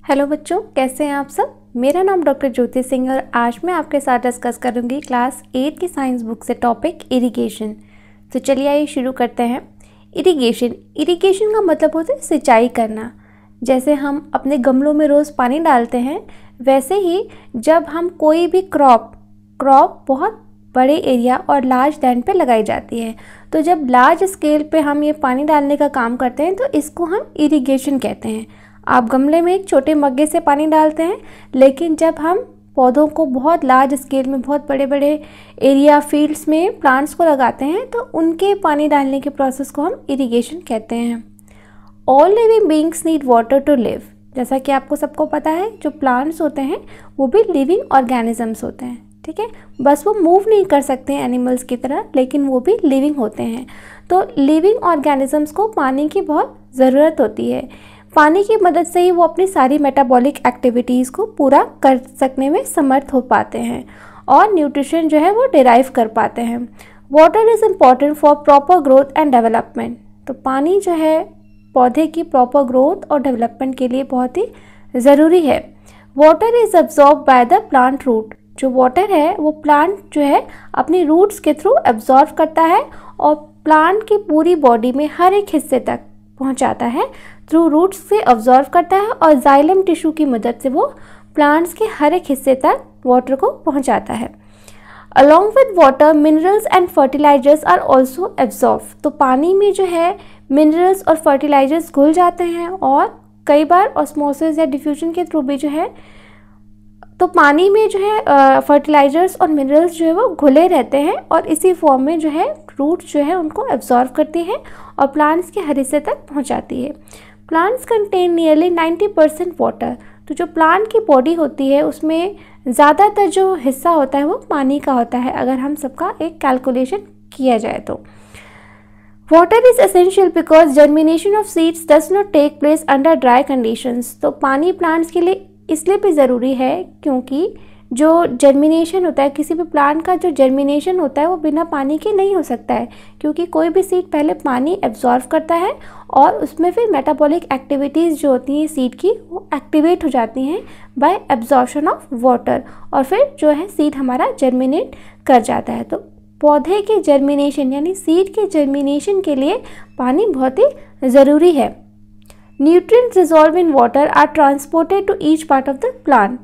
Hello बच्चों, कैसे हैं आप सब। मेरा नाम डॉक्टर ज्योति सिंह और आज मैं आपके साथ डिस्कस करूंगी क्लास 8 की साइंस बुक से टॉपिक इरिगेशन। तो चलिए आइए शुरू करते हैं। इरिगेशन का मतलब होता है सिंचाई करना। जैसे हम अपने गमलों में रोज़ पानी डालते हैं, वैसे ही जब हम कोई भी क्रॉप बहुत बड़े एरिया और लार्ज लैंड पे लगाई जाती है, तो जब लार्ज स्केल पे हम ये पानी डालने का काम करते हैं तो इसको हम इरिगेशन कहते हैं। आप गमले में एक छोटे मग्गे से पानी डालते हैं, लेकिन जब हम पौधों को बहुत लार्ज स्केल में बहुत बड़े बड़े एरिया फील्ड्स में प्लांट्स को लगाते हैं तो उनके पानी डालने के प्रोसेस को हम इरिगेशन कहते हैं। All living beings need water to live. जैसा कि आपको सबको पता है, जो प्लांट्स होते हैं वो भी लिविंग ऑर्गेनिजम्स होते हैं, ठीक है। बस वो मूव नहीं कर सकते हैं एनिमल्स की तरह, लेकिन वो भी लिविंग होते हैं। तो लिविंग ऑर्गेनिजम्स को पानी की बहुत ज़रूरत होती है। पानी की मदद से ही वो अपनी सारी मेटाबॉलिक एक्टिविटीज़ को पूरा कर सकने में समर्थ हो पाते हैं और न्यूट्रिशन जो है वो डिराइव कर पाते हैं। Water is important for proper growth and development. तो पानी जो है पौधे की प्रॉपर ग्रोथ और डेवलपमेंट के लिए बहुत ही ज़रूरी है। Water is absorb by the plant root. जो वाटर है वो प्लांट जो है अपनी रूट्स के थ्रू एब्जॉर्व करता है और प्लांट की पूरी बॉडी में हर एक हिस्से तक पहुंचाता है। थ्रू रूट्स से ऑब्जर्व करता है और जाइलम टिश्यू की मदद से वो प्लांट्स के हर एक हिस्से तक वाटर को पहुंचाता है। Along with water minerals and fertilisers are also absorb. तो पानी में जो है मिनरल्स और फर्टिलाइजर्स घुल जाते हैं और कई बार ऑस्मोसिस या डिफ्यूजन के थ्रू भी जो है तो पानी में जो है फर्टिलाइजर्स और मिनरल्स जो है वो घुले रहते हैं और इसी फॉर्म में जो है रूट जो है उनको एब्जॉर्व करती है और प्लांट्स के हर हिस्से तक पहुंचाती है। Plants contain nearly 90% water. तो जो प्लांट की बॉडी होती है उसमें ज़्यादातर जो हिस्सा होता है वो पानी का होता है, अगर हम सबका एक कैलकुलेशन किया जाए तो। Water is essential because germination of seeds does not take place under dry conditions. तो पानी प्लांट्स के लिए इसलिए भी ज़रूरी है क्योंकि जो जर्मिनेशन होता है, किसी भी प्लांट का जो जर्मिनेशन होता है वो बिना पानी के नहीं हो सकता है, क्योंकि कोई भी सीड पहले पानी एब्जॉर्व करता है और उसमें फिर मेटाबॉलिक एक्टिविटीज़ जो होती हैं सीड की वो एक्टिवेट हो जाती हैं बाय एब्जॉर्प्शन ऑफ वाटर और फिर जो है सीड हमारा जर्मिनेट कर जाता है। तो पौधे के जर्मिनेशन यानी सीड के जर्मिनेशन के लिए पानी बहुत ही ज़रूरी है। Nutrients dissolve in water are transported to each part of the plant.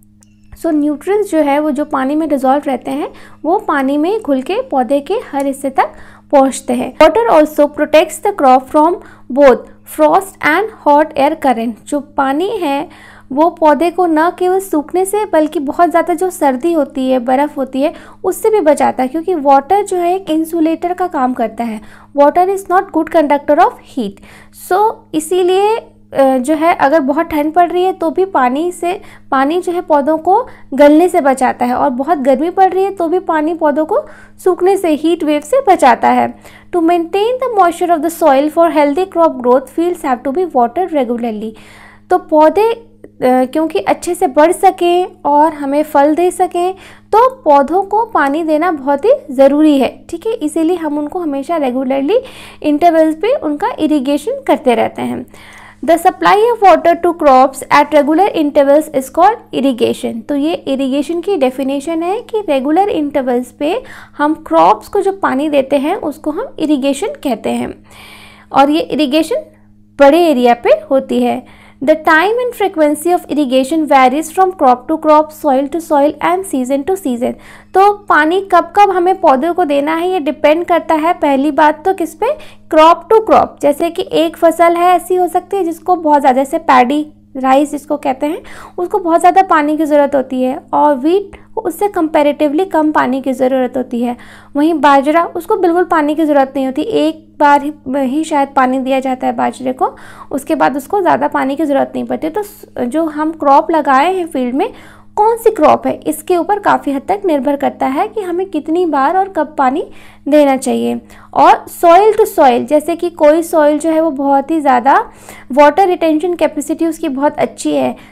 So nutrients जो है वो जो पानी में डिसॉल्व रहते हैं वो पानी में घुल के पौधे के हर हिस्से तक पहुंचते हैं। Water also protects the crop from both frost and hot air current. जो पानी है वो पौधे को न केवल सूखने से बल्कि बहुत ज़्यादा जो सर्दी होती है, बर्फ़ होती है, उससे भी बचाता है, क्योंकि वाटर जो है एक इंसुलेटर का काम करता है। Water is not good conductor of heat. So इसीलिए जो है अगर बहुत ठंड पड़ रही है तो भी पानी जो है पौधों को गलने से बचाता है और बहुत गर्मी पड़ रही है तो भी पानी पौधों को सूखने से, हीट वेव से बचाता है। To maintain the moisture of the soil for healthy crop growth fields have to be water regularly. तो पौधे क्योंकि अच्छे से बढ़ सकें और हमें फल दे सकें तो पौधों को पानी देना बहुत ही ज़रूरी है, ठीक है। इसीलिए हम उनको हमेशा रेगुलरली इंटरवल्स पे उनका इरिगेशन करते रहते हैं। The supply of water to crops at regular intervals is called irrigation. तो ये इरिगेशन की डेफिनेशन है कि रेगुलर इंटरवल्स पे हम क्रॉप्स को जो पानी देते हैं उसको हम इरिगेशन कहते हैं और ये इरिगेशन बड़े एरिया पे होती है। The time and frequency of irrigation varies from crop to crop, soil to soil and season to season. तो पानी कब कब हमें पौधों को देना है ये डिपेंड करता है पहली बात तो किस पे, क्रॉप टू क्रॉप। जैसे कि एक फसल है ऐसी हो सकती है जिसको बहुत ज़्यादा, जैसे पैडी राइस जिसको कहते हैं, उसको बहुत ज़्यादा पानी की ज़रूरत होती है और वीट उससे कंपैरेटिवली कम पानी की ज़रूरत होती है। वहीं बाजरा, उसको बिल्कुल पानी की ज़रूरत नहीं होती, एक बार ही शायद पानी दिया जाता है बाजरे को, उसके बाद उसको ज़्यादा पानी की ज़रूरत नहीं पड़ती। तो जो हम क्रॉप लगाए हैं फील्ड में, कौन सी क्रॉप है इसके ऊपर काफ़ी हद तक निर्भर करता है कि हमें कितनी बार और कब पानी देना चाहिए। और सॉइल टू सॉइल, जैसे कि कोई सॉइल जो है वो बहुत ही ज़्यादा वाटर रिटेंशन कैपेसिटी उसकी बहुत अच्छी है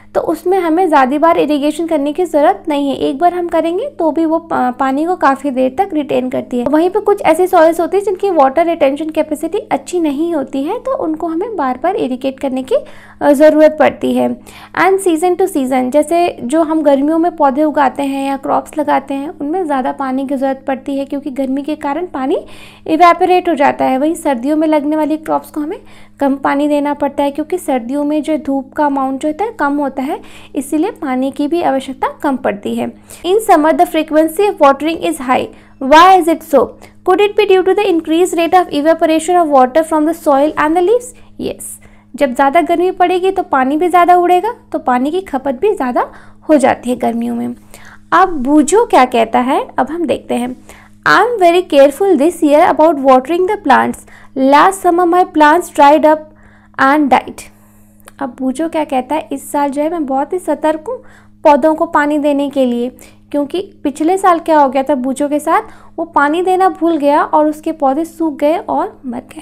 तो उसमें हमें ज़्यादा बार इरिगेशन करने की ज़रूरत नहीं है, एक बार हम करेंगे तो भी वो पानी को काफ़ी देर तक रिटेन करती है। वहीं पे कुछ ऐसे सॉइल्स होते हैं जिनकी वाटर रिटेंशन कैपेसिटी अच्छी नहीं होती है, तो उनको हमें बार बार इरिगेट करने की ज़रूरत पड़ती है। एंड सीज़न टू सीज़न, जैसे जो हम गर्मियों में पौधे उगाते हैं या क्रॉप्स लगाते हैं उनमें ज़्यादा पानी की ज़रूरत पड़ती है क्योंकि गर्मी के कारण पानी इवेपोरेट हो जाता है। वहीं सर्दियों में लगने वाली क्रॉप्स को हमें कम पानी देना पड़ता है क्योंकि सर्दियों में जो धूप का अमाउंट जो होता है कम होता है, इसीलिए पानी की भी आवश्यकता कम पड़ती है। In summer the frequency of watering is high, why is it so? Could it be due to the increase rate of evaporation of water from the soil and the leaves? Yes, जब ज़्यादा गर्मी पड़ेगी तो पानी भी ज़्यादा उड़ेगा, तो पानी की खपत भी ज़्यादा हो जाती है गर्मियों में। अब बूझो क्या कहता है, अब हम देखते हैं। I am very careful this year about watering the plants, last summer my plants dried up and died. अब बूझो क्या कहता है, इस साल जो है मैं बहुत ही सतर्क हूँ पौधों को पानी देने के लिए, क्योंकि पिछले साल क्या हो गया था बूझो के साथ, वो पानी देना भूल गया और उसके पौधे सूख गए और मर गए।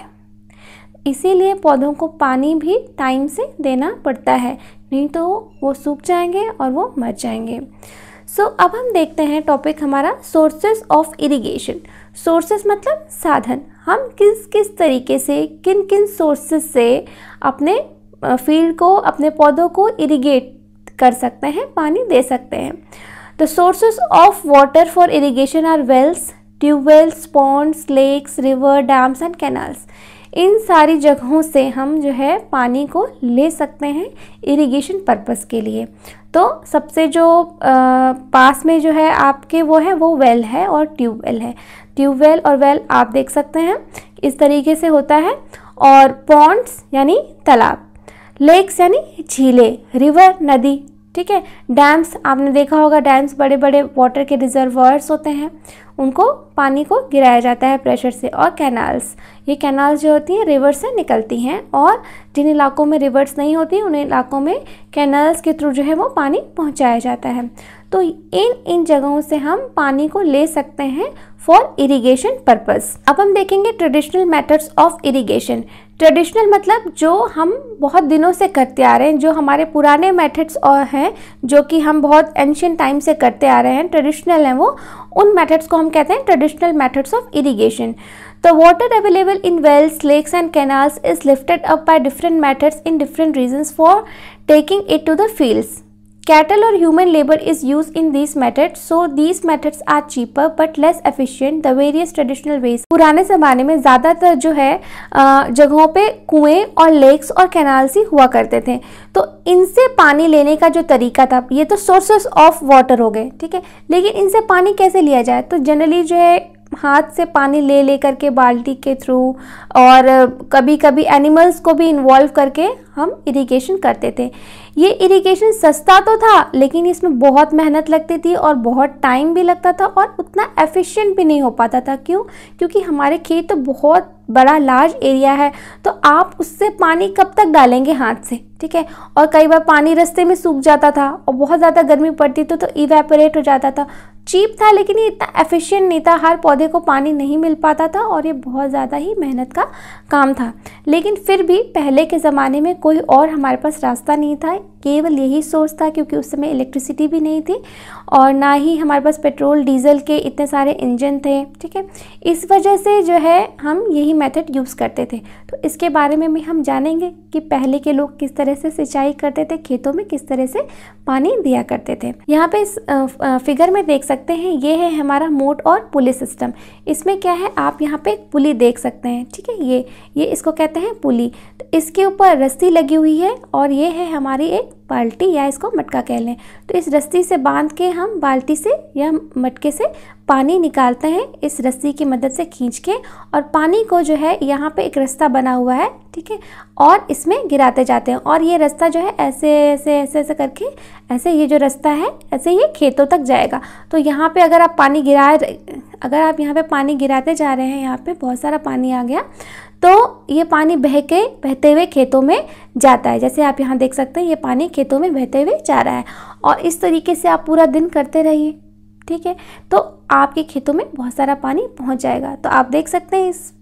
इसीलिए पौधों को पानी भी टाइम से देना पड़ता है, नहीं तो वो सूख जाएंगे और वो मर जाएंगे। अब हम देखते हैं टॉपिक हमारा सोर्सेस ऑफ इरिगेशन। सोर्सेस मतलब साधन, हम किस किस तरीके से किन किन सोर्सेस से अपने फील्ड को, अपने पौधों को इरिगेट कर सकते हैं, पानी दे सकते हैं। The sources of water for irrigation are wells, tubewells, ponds, lakes, river, dams and canals. इन सारी जगहों से हम जो है पानी को ले सकते हैं इरिगेशन पर्पस के लिए। तो सबसे जो पास में जो है आपके वो वेल है और ट्यूबवेल है। ट्यूबवेल और वेल आप देख सकते हैं इस तरीके से होता है। और पॉन्ड्स यानी तालाब, लेक्स यानी झीलें, रिवर नदी, ठीक है। डैम्स आपने देखा होगा, डैम्स बड़े बड़े वाटर के रिजर्वायर्स होते हैं, उनको पानी को गिराया जाता है प्रेशर से। और कैनाल्स, ये कैनाल्स जो होती हैं रिवर से निकलती हैं, और जिन इलाकों में रिवर्स नहीं होती उन इलाकों में कैनाल्स के थ्रू जो है वो पानी पहुंचाया जाता है। तो इन जगहों से हम पानी को ले सकते हैं फॉर इरिगेशन पर्पस। अब हम देखेंगे traditional methods of irrigation. Traditional मतलब जो हम बहुत दिनों से करते आ रहे हैं, जो हमारे पुराने मेथड्स और हैं, जो कि हम बहुत एंशिएंट टाइम से करते आ रहे हैं, ट्रेडिशनल हैं वो, उन मेथड्स को हम कहते हैं traditional methods of irrigation. The water available in wells, lakes and canals is lifted up by different methods in different regions for taking it to the fields. Cattle or human labor is used in these methods, so these methods are cheaper but less efficient. The various traditional ways. पुराने ज़माने में ज़्यादातर जो है जगहों पे कुएं और लेक्स और कैनाल्स ही हुआ करते थे, तो इनसे पानी लेने का जो तरीका था, ये तो सोर्सेस ऑफ वाटर हो गए, ठीक है। लेकिन इनसे पानी कैसे लिया जाए, तो जनरली जो है हाथ से पानी ले करके बाल्टी के थ्रू, और कभी कभी एनिमल्स को भी इन्वॉल्व करके हम इरिगेशन करते थे। ये इरिगेशन सस्ता तो था, लेकिन इसमें बहुत मेहनत लगती थी और बहुत टाइम भी लगता था और उतना एफिशिएंट भी नहीं हो पाता था। क्यों? क्योंकि हमारे खेत तो बहुत बड़ा लार्ज एरिया है, तो आप उससे पानी कब तक डालेंगे हाथ से, ठीक है। और कई बार पानी रास्ते में सूख जाता था और बहुत ज़्यादा गर्मी पड़ती तो इवेपोरेट हो जाता था। चीप था लेकिन ये इतना एफिशिएंट नहीं था, हर पौधे को पानी नहीं मिल पाता था और ये बहुत ज़्यादा ही मेहनत का काम था। लेकिन फिर भी पहले के ज़माने में कोई और हमारे पास रास्ता नहीं था, केवल यही सोर्स था, क्योंकि उस समय इलेक्ट्रिसिटी भी नहीं थी और ना ही हमारे पास पेट्रोल डीजल के इतने सारे इंजन थे, ठीक है। इस वजह से जो है हम यही मेथड यूज़ करते थे। तो इसके बारे में भी हम जानेंगे कि पहले के लोग किस तरह से सिंचाई करते थे, खेतों में किस तरह से पानी दिया करते थे। यहाँ पे इस फिगर में देख सकते हैं, ये है हमारा मोट और पुली सिस्टम। इसमें क्या है, आप यहाँ पे एक पुली देख सकते हैं, ठीक है। ये इसको कहते हैं पुली। तो इसके ऊपर रस्सी लगी हुई है और ये है हमारी एक बाल्टी या इसको मटका कह लें। तो इस रस्सी से बांध के हम बाल्टी से या मटके से पानी निकालते हैं इस रस्सी की मदद से खींच के, और पानी को जो है यहाँ पे एक रास्ता बना हुआ है, ठीक है, और इसमें गिराते जाते हैं। और ये रास्ता जो है ऐसे ऐसे ऐसे ऐसे करके, ऐसे ये जो रास्ता है ऐसे ये खेतों तक जाएगा। तो यहाँ पे अगर आप यहाँ पे पानी गिराते जा रहे हैं, यहाँ पे बहुत सारा पानी आ गया, तो ये पानी बहते हुए खेतों में जाता है। जैसे आप यहाँ देख सकते हैं, ये पानी खेतों में बहते हुए जा रहा है। और इस तरीके से आप पूरा दिन करते रहिए, ठीक है, तो आपके खेतों में बहुत सारा पानी पहुँच जाएगा। तो आप देख सकते हैं इस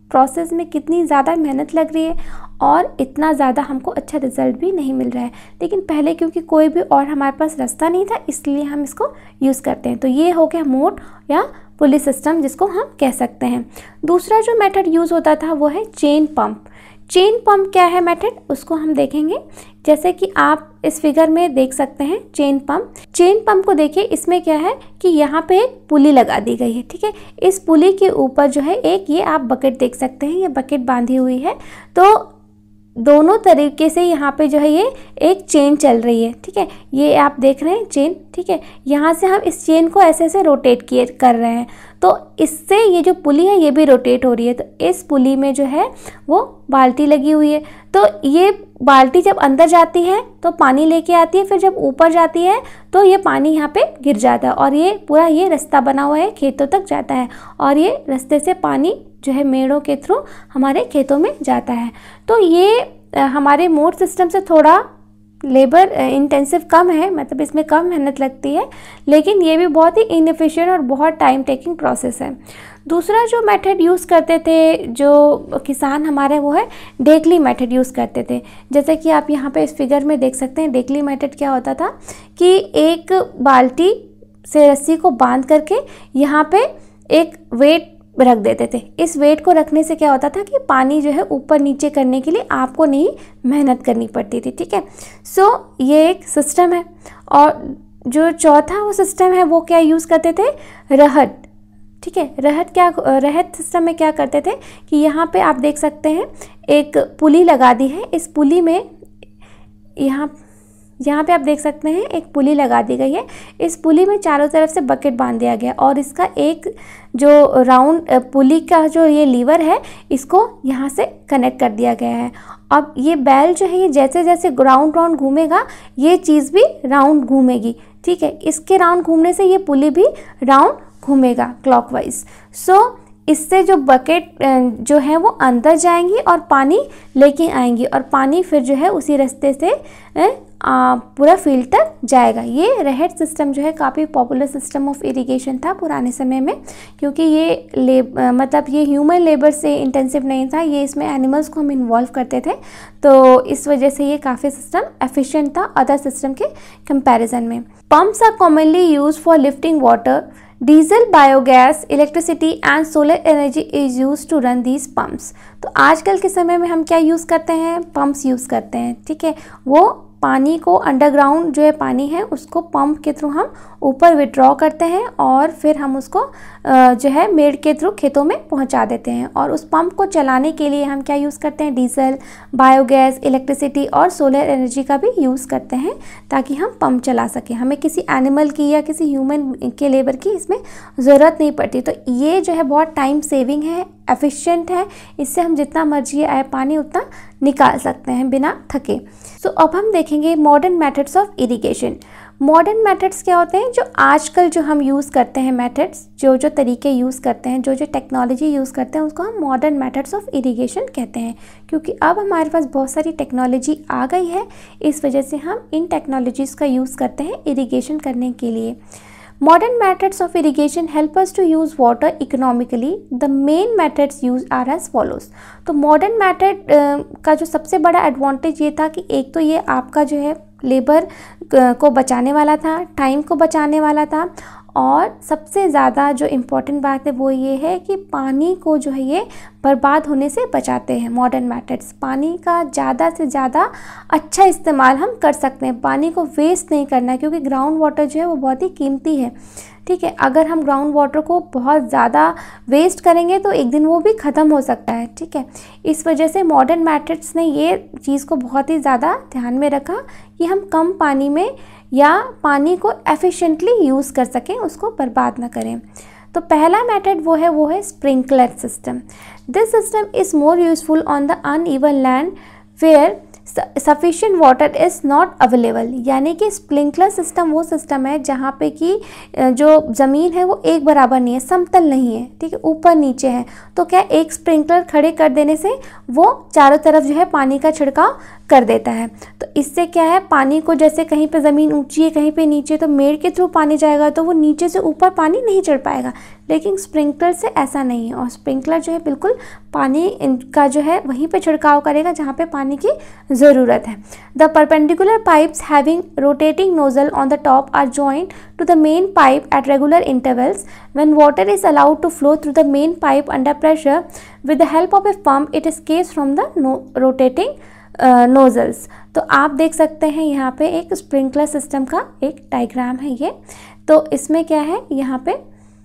प्रोसेस में कितनी ज़्यादा मेहनत लग रही है और इतना ज़्यादा हमको अच्छा रिजल्ट भी नहीं मिल रहा है। लेकिन पहले क्योंकि कोई भी और हमारे पास रास्ता नहीं था, इसलिए हम इसको यूज़ करते हैं। तो ये हो गया मोट या पुली सिस्टम, जिसको हम कह सकते हैं। दूसरा जो मेथड यूज़ होता था वो है चेन पंप। चेन पंप क्या है मेथड, उसको हम देखेंगे। जैसे कि आप इस फिगर में देख सकते हैं चेन पंप को देखिए। इसमें क्या है कि यहाँ पे एक पुली लगा दी गई है, ठीक है। इस पुली के ऊपर जो है एक ये आप बकेट देख सकते हैं, ये बकेट बांधी हुई है। तो दोनों तरीके से यहाँ पे जो है ये एक चेन चल रही है, ठीक है। ये आप देख रहे हैं चेन, ठीक है। यहाँ से हम इस चेन को ऐसे ऐसे रोटेट कर रहे हैं, तो इससे ये जो पुली है ये भी रोटेट हो रही है। तो इस पुली में जो है वो बाल्टी लगी हुई है। तो ये बाल्टी जब अंदर जाती है तो पानी लेके आती है, फिर जब ऊपर जाती है तो ये पानी यहाँ पे गिर जाता है और ये पूरा ये रास्ता बना हुआ है, खेतों तक जाता है और ये रास्ते से पानी जो है मेड़ों के थ्रू हमारे खेतों में जाता है। तो ये हमारे मोट सिस्टम से थोड़ा लेबर इंटेंसिव कम है, मतलब इसमें कम मेहनत लगती है, लेकिन ये भी बहुत ही इनएफिशिएंट और बहुत टाइम टेकिंग प्रोसेस है। दूसरा जो मेथड यूज़ करते थे जो किसान हमारे, वो है डेकली मेथड यूज़ करते थे। जैसे कि आप यहाँ पे इस फिगर में देख सकते हैं, डेकली मेथड क्या होता था कि एक बाल्टी से रस्सी को बांध करके यहाँ पे एक वेट रख देते थे। इस वेट को रखने से क्या होता था कि पानी जो है ऊपर नीचे करने के लिए आपको नहीं मेहनत करनी पड़ती थी, ठीक है। सो ये एक सिस्टम है। और जो चौथा वो सिस्टम है वो क्या यूज़ करते थे, रहट, ठीक है। रहट सिस्टम में क्या करते थे कि यहाँ पे आप देख सकते हैं एक पुली लगा दी है। इस पुली में यहाँ पे आप देख सकते हैं एक पुली लगा दी गई है। इस पुली में चारों तरफ से बकेट बांध दिया गया और इसका एक जो राउंड पुली का जो ये लीवर है इसको यहाँ से कनेक्ट कर दिया गया है। अब ये बैल जो है ये जैसे जैसे राउंड घूमेगा ये चीज़ भी राउंड घूमेगी, ठीक है। इसके राउंड घूमने से ये पुली भी राउंड घूमेगा क्लॉकवाइज। सो इससे जो बकेट जो है वो अंदर जाएंगी और पानी लेके आएंगी और पानी फिर जो है उसी रास्ते से पूरा फील्ड तक जाएगा। ये रहट सिस्टम जो है काफ़ी पॉपुलर सिस्टम ऑफ इरिगेशन था पुराने समय में, क्योंकि ये मतलब ये ह्यूमन लेबर से इंटेंसिव नहीं था, ये इसमें एनिमल्स को हम इन्वॉल्व करते थे। तो इस वजह से ये काफ़ी सिस्टम एफिशिएंट था अदर सिस्टम के कंपैरिजन में। Pumps are commonly use for lifting water. Diesel, biogas, electricity and solar energy is use to run these pumps. तो आजकल के समय में हम क्या यूज़ करते हैं, पंप्स यूज़ करते हैं, ठीक है। वो पानी को अंडरग्राउंड जो है पानी है उसको पंप के थ्रू हम ऊपर विड्रॉ करते हैं और फिर हम उसको जो है मेड़ के थ्रू खेतों में पहुंचा देते हैं। और उस पंप को चलाने के लिए हम क्या यूज़ करते हैं, डीजल, बायोगैस, इलेक्ट्रिसिटी और सोलर एनर्जी का भी यूज़ करते हैं ताकि हम पंप चला सकें। हमें किसी एनिमल की या किसी ह्यूमन के लेबर की इसमें ज़रूरत नहीं पड़ती। तो ये जो है बहुत टाइम सेविंग है, एफिशिएंट है। इससे हम जितना मर्जी आए पानी उतना निकाल सकते हैं बिना थके। सो अब हम देखेंगे modern methods of irrigation. Modern methods क्या होते हैं, जो आजकल जो हम यूज़ करते हैं मेथड्स, जो तरीके यूज़ करते हैं, जो टेक्नोलॉजी यूज़ करते हैं उसको हम मॉडर्न मेथड्स ऑफ इरिगेशन कहते हैं। क्योंकि अब हमारे पास बहुत सारी टेक्नोलॉजी आ गई है, इस वजह से हम इन टेक्नोलॉजीज़ का यूज़ करते हैं इरिगेशन करने के लिए। Modern methods of irrigation help us to use water economically. The main methods used are as follows. तो मॉडर्न मेथड का जो सबसे बड़ा एडवांटेज ये था कि एक तो ये आपका जो है लेबर को बचाने वाला था, टाइम को बचाने वाला था, और सबसे ज़्यादा जो इम्पोर्टेंट बात है वो ये है कि पानी को जो है ये बर्बाद होने से बचाते हैं। मॉडर्न मेथड्स पानी का ज़्यादा से ज़्यादा अच्छा इस्तेमाल हम कर सकते हैं, पानी को वेस्ट नहीं करना है, क्योंकि ग्राउंड वाटर जो है वो बहुत ही कीमती है, ठीक है। अगर हम ग्राउंड वाटर को बहुत ज़्यादा वेस्ट करेंगे तो एक दिन वो भी ख़त्म हो सकता है, ठीक है। इस वजह से मॉडर्न मेथड्स ने ये चीज़ को बहुत ही ज़्यादा ध्यान में रखा कि हम कम पानी में या पानी को एफिशिएंटली यूज़ कर सकें, उसको बर्बाद ना करें। तो पहला मेथड वो है sprinkler system. This system is more useful on the uneven land where sufficient water is not available. यानी कि स्प्रिंकलर सिस्टम वो सिस्टम है जहाँ पे कि जो ज़मीन है वो एक बराबर नहीं है, समतल नहीं है, ठीक है, ऊपर नीचे है। तो क्या एक स्प्रिंकलर खड़े कर देने से वो चारों तरफ जो है पानी का छिड़काव कर देता है। तो इससे क्या है, पानी को जैसे कहीं पे ज़मीन ऊंची है कहीं पे नीचे, तो मेड़ के थ्रू पानी जाएगा तो वो नीचे से ऊपर पानी नहीं चढ़ पाएगा, लेकिन स्प्रिंकलर से ऐसा नहीं है, और स्प्रिंकलर जो है बिल्कुल पानी का जो है वहीं पे छिड़काव करेगा जहाँ पे पानी की ज़रूरत है। The perpendicular pipes having rotating nozzle on the top are joined to the main pipe at regular intervals. When water is allowed to flow through the main pipe under pressure with the help of a pump it escapes from the rotating nozzles. तो आप देख सकते हैं यहाँ पे एक sprinkler system का एक डायग्राम है ये। तो इसमें क्या है, यहाँ पे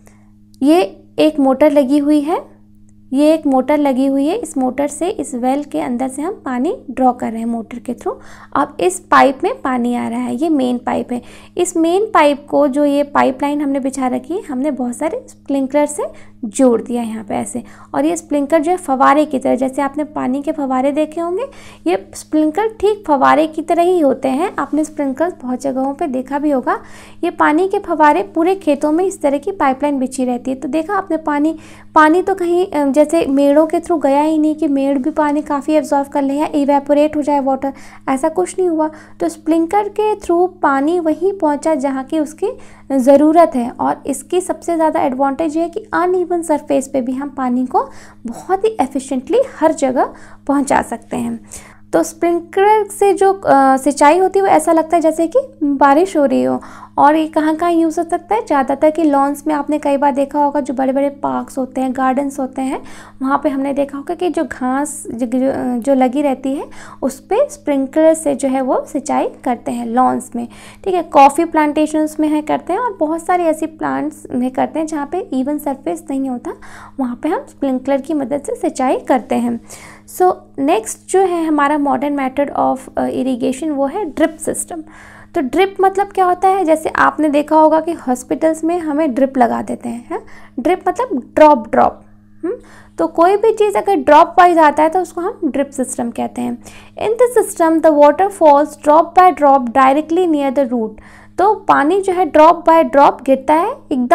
ये एक मोटर लगी हुई है, ये एक मोटर लगी हुई है। इस मोटर से इस वेल के अंदर से हम पानी ड्रॉ कर रहे हैं मोटर के थ्रू। अब इस पाइप में पानी आ रहा है, ये मेन पाइप है। इस मेन पाइप को जो ये पाइपलाइन हमने बिछा रखी है, हमने बहुत सारे स्प्रिंकलर से जोड़ दिया यहाँ पे ऐसे। और ये स्प्रिंकलर जो है फवारे की तरह, जैसे आपने पानी के फवारे देखे होंगे, ये स्प्रिंकलर ठीक फवारे की तरह ही होते हैं। आपने स्प्रिंकलर बहुत जगहों पे देखा भी होगा। ये पानी के फवारे पूरे खेतों में इस तरह की पाइपलाइन बिछी रहती है। तो देखा आपने पानी तो कहीं जैसे मेड़ों के थ्रू गया ही नहीं कि मेड़ भी पानी काफ़ी एब्जॉर्व कर ले या इवेपोरेट हो जाए वाटर, ऐसा कुछ नहीं हुआ। तो स्प्रिंकलर के थ्रू पानी वहीं पहुंचा जहां की उसकी ज़रूरत है। और इसकी सबसे ज़्यादा एडवांटेज ये है कि अनइवन सरफेस पे भी हम पानी को बहुत ही एफिशिएंटली हर जगह पहुंचा सकते हैं। तो स्प्रिंकलर से जो सिंचाई होती है वो ऐसा लगता है जैसे कि बारिश हो रही हो। और ये कहाँ कहाँ यूज़ हो सकता है, ज़्यादातर कि लॉन्स में आपने कई बार देखा होगा, जो बड़े बड़े पार्क्स होते हैं, गार्डन्स होते हैं, वहाँ पे हमने देखा होगा कि जो घास जो लगी रहती है उस पर स्प्रिंकलर से जो है वो सिंचाई करते हैं लॉन्स में। ठीक है, कॉफ़ी प्लांटेशंस में है करते हैं, और बहुत सारी ऐसी प्लांट्स में करते हैं जहाँ पे इवन सरफेस नहीं होता, वहाँ पे हम स्प्रिंकलर की मदद से सिंचाई करते हैं। सो नेक्स्ट जो है हमारा मॉडर्न मेथड ऑफ इरिगेशन वो है ड्रिप सिस्टम। तो ड्रिप मतलब क्या होता है, जैसे आपने देखा होगा कि हॉस्पिटल्स में हमें ड्रिप लगा देते हैं। ड्रिप मतलब ड्रॉप। तो कोई भी चीज़ अगर ड्रॉप वाइज आता है तो उसको हम ड्रिप सिस्टम कहते हैं। In this system the water falls drop by drop directly near the root. तो पानी जो है ड्रॉप बाय ड्रॉप गिरता है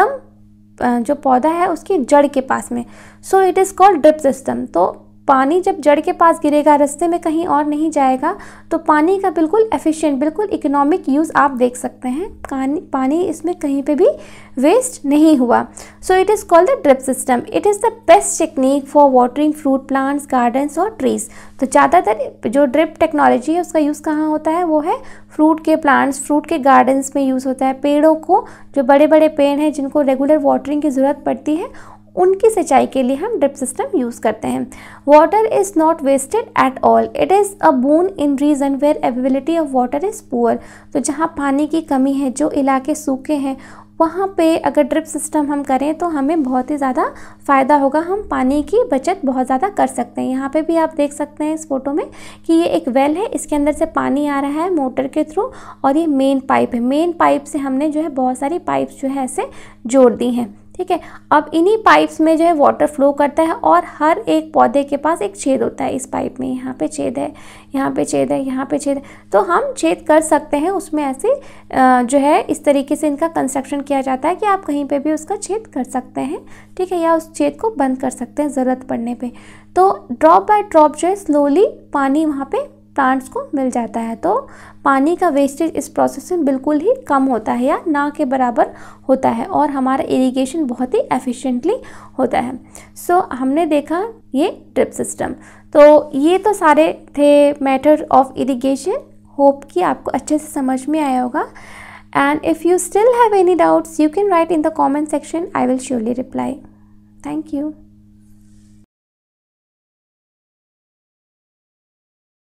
एकदम जो पौधा है उसकी जड़ के पास में। So it is called drip system. तो पानी जब जड़ के पास गिरेगा, रास्ते में कहीं और नहीं जाएगा, तो पानी का बिल्कुल एफिशिएंट, बिल्कुल इकोनॉमिक यूज़ आप देख सकते हैं। पानी इसमें कहीं पे भी वेस्ट नहीं हुआ। So it is called the drip system. It is the best technique for watering fruit plants, gardens और ट्रीज। तो ज़्यादातर जो ड्रिप टेक्नोलॉजी है उसका यूज़ कहाँ होता है, वो है फ्रूट के प्लांट्स, फ्रूट के गार्डन्स में यूज़ होता है। पेड़ों को, जो बड़े बड़े पेड़ हैं जिनको रेगुलर वाटरिंग की ज़रूरत पड़ती है, उनकी सिंचाई के लिए हम ड्रिप सिस्टम यूज़ करते हैं। Water is not wasted at all. It is a boon in region where availability of water is poor. तो जहाँ पानी की कमी है, जो इलाके सूखे हैं, वहाँ पे अगर ड्रिप सिस्टम हम करें तो हमें बहुत ही ज़्यादा फ़ायदा होगा। हम पानी की बचत बहुत ज़्यादा कर सकते हैं। यहाँ पे भी आप देख सकते हैं इस फोटो में कि ये एक वेल है, इसके अंदर से पानी आ रहा है मोटर के थ्रू, और ये मेन पाइप है। मेन पाइप से हमने जो है बहुत सारी पाइप्स जो है ऐसे जोड़ दी हैं। ठीक है, अब इन्हीं पाइप्स में जो है वाटर फ्लो करता है, और हर एक पौधे के पास एक छेद होता है इस पाइप में। यहाँ पे छेद है, यहाँ पे छेद है, यहाँ पे छेद है। तो हम छेद कर सकते हैं उसमें ऐसे जो है इस तरीके से इनका कंस्ट्रक्शन किया जाता है कि आप कहीं पे भी उसका छेद कर सकते हैं। ठीक है, या उस छेद को बंद कर सकते हैं ज़रूरत पड़ने पे। तो ड्रॉप बाय ड्रॉप जो है स्लोली पानी वहाँ पे प्लांट्स को मिल जाता है। तो पानी का वेस्टेज इस प्रोसेस में बिल्कुल ही कम होता है या ना के बराबर होता है, और हमारा इरिगेशन बहुत ही एफिशिएंटली होता है। सो हमने देखा ये ड्रिप सिस्टम। तो ये तो सारे थे मेथड ऑफ इरिगेशन। होप कि आपको अच्छे से समझ में आया होगा। And if you still have any doubts you can write in the comment section, I will surely reply. Thank you.